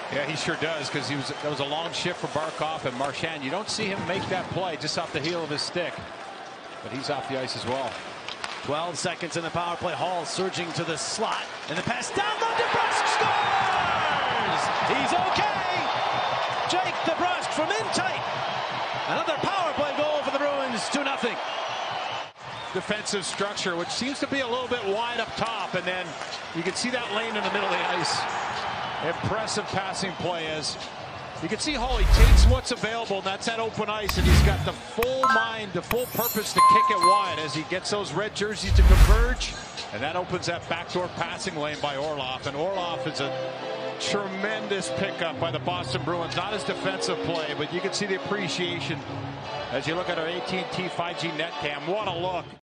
Yeah, he sure does, because that was a long shift for Barkov, and Marchand, you don't see him make that play just off the heel of his stick, but he's off the ice as well. 12 seconds in the power play. Hall surging to the slot, and the pass down low. DeBrusk scores! He's okay. Jake DeBrusk from in tight. Another power play goal for the Bruins. 2-0. Defensive structure, which seems to be a little bit wide up top, and then you can see that lane in the middle of the ice. Impressive passing play as you can see Hall, he takes what's available, and that's that open ice, and he's got the full mind, the full purpose to kick it wide as he gets those red jerseys to converge, and that opens that backdoor passing lane by Orlov, and Orlov is a tremendous pickup by the Boston Bruins. Not his defensive play, but you can see the appreciation as you look at our AT&T 5G net cam. What a look.